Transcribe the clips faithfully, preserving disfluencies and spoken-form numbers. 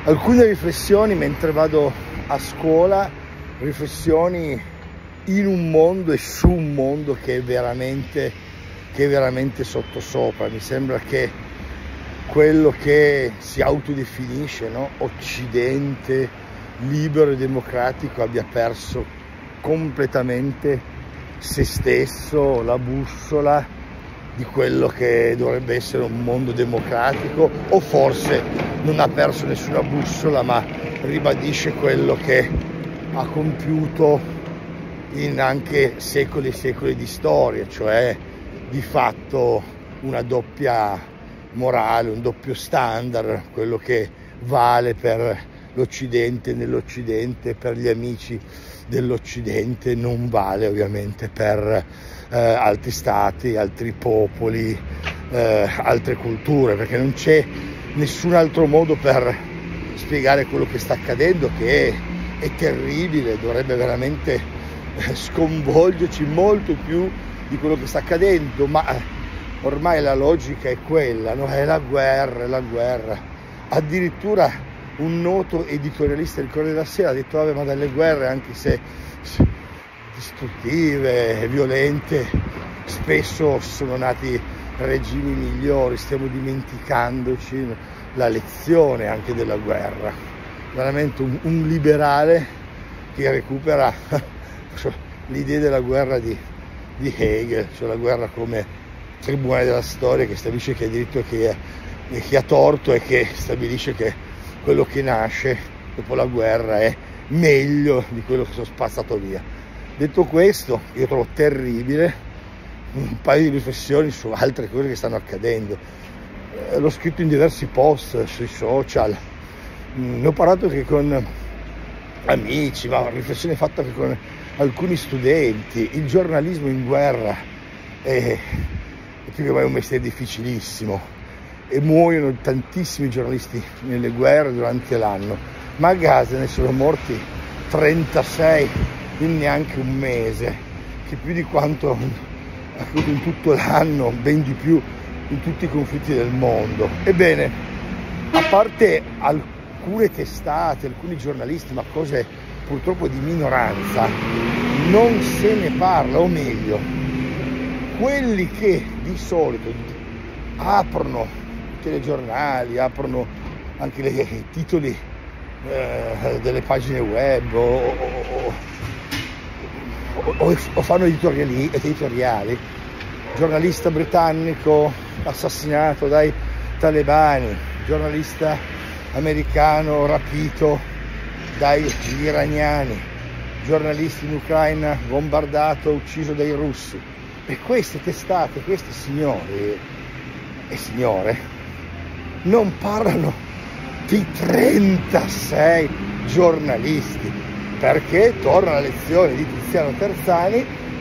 alcune riflessioni mentre vado a scuola, riflessioni in un mondo e su un mondo che è veramente, che è veramente sottosopra. Mi sembra che quello che si autodefinisce, no, Occidente libero e democratico abbia perso completamente se stesso, la bussola di quello che dovrebbe essere un mondo democratico, o forse non ha perso nessuna bussola ma ribadisce quello che ha compiuto in anche secoli e secoli di storia, cioè di fatto una doppia morale, un doppio standard, quello che vale per l'Occidente nell'Occidente, per gli amici dell'Occidente non vale ovviamente per eh, altri stati, altri popoli, eh, altre culture, perché non c'è nessun altro modo per spiegare quello che sta accadendo, che è, è terribile, dovrebbe veramente sconvolgerci molto più di quello che sta accadendo, ma ormai la logica è quella, no? È la guerra, è la guerra. Addirittura un noto editorialista del Corriere della Sera ha detto: vabbè, ma dalle guerre, anche se distruttive, violente, spesso sono nati regimi migliori, stiamo dimenticandoci la lezione anche della guerra. Veramente un, un liberale che recupera l'idea della guerra di, di Hegel, cioè la guerra come tribunale della storia che stabilisce chi ha diritto e chi, è, e chi ha torto, e che stabilisce che quello che nasce dopo la guerra è meglio di quello che sono spazzato via. Detto questo, io trovo terribile un paio di riflessioni su altre cose che stanno accadendo. Eh, l'ho scritto in diversi post sui social, mm, ne ho parlato anche con amici, ma riflessione fatta anche con alcuni studenti. Il giornalismo in guerra è, è più che mai un mestiere difficilissimo, e muoiono tantissimi giornalisti nelle guerre durante l'anno, ma a Gaza ne sono morti trentasei in neanche un mese, che più di quanto accaduto in tutto l'anno, ben di più in tutti i conflitti del mondo. Ebbene, a parte alcune testate, alcuni giornalisti, ma cose purtroppo di minoranza, non se ne parla, o meglio, quelli che di solito aprono telegiornali, aprono anche le, i titoli eh, delle pagine web o, o, o, o fanno editoriali, editoriali, giornalista britannico assassinato dai talebani, giornalista americano rapito dagli iraniani, giornalista in Ucraina bombardato, ucciso dai russi. E queste testate, questi signori e signore non parlano di trentasei giornalisti, perché torna la lezione di Tiziano Terzani: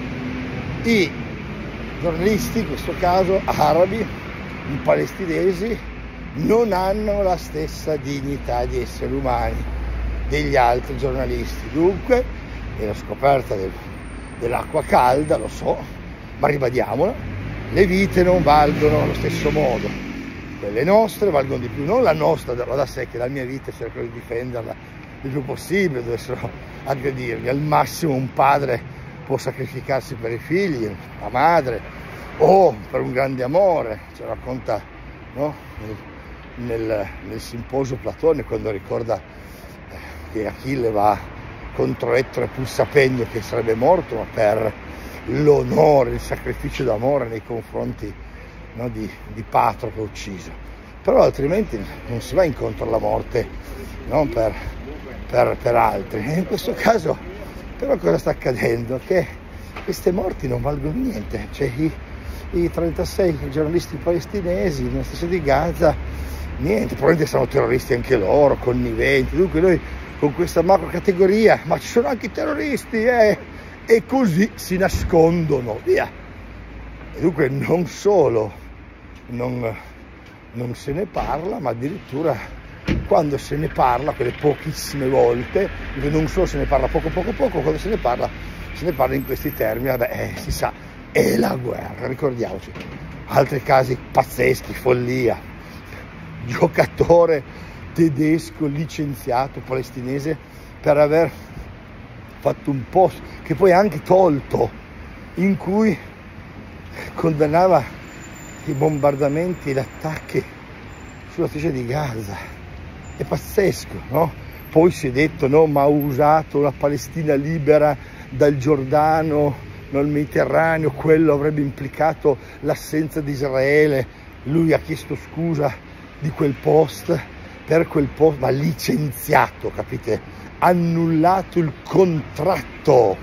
i giornalisti, in questo caso arabi, i palestinesi, non hanno la stessa dignità di esseri umani degli altri giornalisti. Dunque è la scoperta del, dell'acqua calda, lo so, ma ribadiamola: le vite non valgono allo stesso modo. Le nostre valgono di più, non la nostra, va da sé che la mia vita cerco di difenderla il più possibile, dovessero aggredirmi. Al massimo un padre può sacrificarsi per i figli, la madre, o per un grande amore. Ci racconta, no? nel, nel, nel simposio Platone, quando ricorda che Achille va contro Ettore pur sapendo che sarebbe morto, ma per l'onore, il sacrificio d'amore nei confronti, no, di, di Patroclo ucciso. Però altrimenti non si va incontro alla morte, no, per, per, per altri. E in questo caso però cosa sta accadendo? Che queste morti non valgono niente. Cioè i, i trentasei giornalisti palestinesi nella striscia di Gaza, niente, probabilmente sono terroristi anche loro, conniventi. Dunque noi con questa macro categoria, ma ci sono anche i terroristi, eh, e così si nascondono, via. E dunque non solo non, non se ne parla, ma addirittura quando se ne parla, quelle pochissime volte, non solo se ne parla poco poco poco, quando se ne parla, se ne parla in questi termini, vabbè, eh, si sa, è la guerra, ricordiamoci. Altri casi pazzeschi, follia, giocatore tedesco licenziato palestinese per aver fatto un post che poi ha anche tolto, in cui condannava i bombardamenti e gli attacchi sulla striscia di Gaza. È pazzesco, no? Poi si è detto, no, ma ha usato la Palestina libera dal Giordano, nel Mediterraneo, quello avrebbe implicato l'assenza di Israele. Lui ha chiesto scusa di quel post, per quel post, ma licenziato, capite? Annullato il contratto.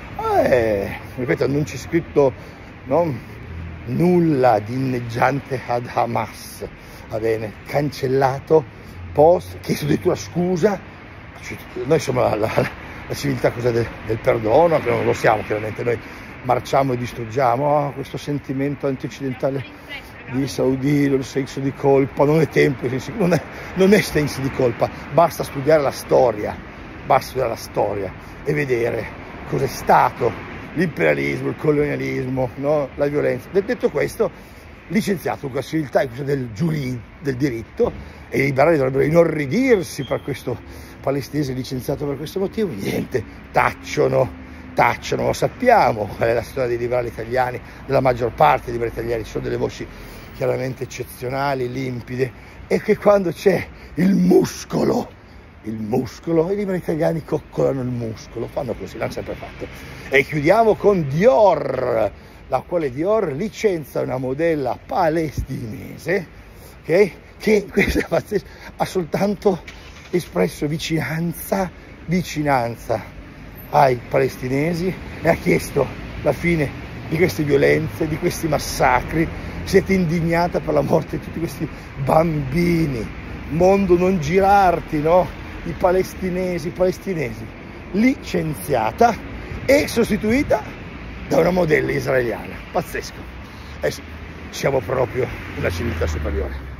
Eh, ripeto, non c'è scritto, no, nulla di inneggiante ad Hamas, va bene? Cancellato, post, chiesto addirittura scusa. Noi siamo la, la, la civiltà cosa del, del perdono, che non lo siamo chiaramente, noi marciamo e distruggiamo. Oh, questo sentimento antioccidentale di Saudi, il senso di colpa, non è tempo, non è, non è senso di colpa, basta studiare la storia, basta studiare la storia e vedere cos'è stato l'imperialismo, il colonialismo, no? La violenza. Detto questo, licenziato con la civiltà e del giudiz, del diritto, e i liberali dovrebbero inorridirsi per questo palestinese licenziato per questo motivo, niente, tacciono. Tacciono, lo sappiamo, qual è la storia dei liberali italiani, della maggior parte dei liberali italiani. Ci sono delle voci chiaramente eccezionali, limpide, e che quando c'è il muscolo, il muscolo, i liberali italiani coccolano il muscolo, fanno così, l'hanno sempre fatto. E chiudiamo con Dior, la quale Dior licenzia una modella palestinese, okay, che questa ha soltanto espresso vicinanza, vicinanza ai palestinesi e ha chiesto la fine di queste violenze, di questi massacri. Siete indignata per la morte di tutti questi bambini. Mondo, non girarti, no? I palestinesi, i palestinesi. Licenziata e sostituita da una modella israeliana. Pazzesco. Eh sì, siamo proprio una civiltà superiore.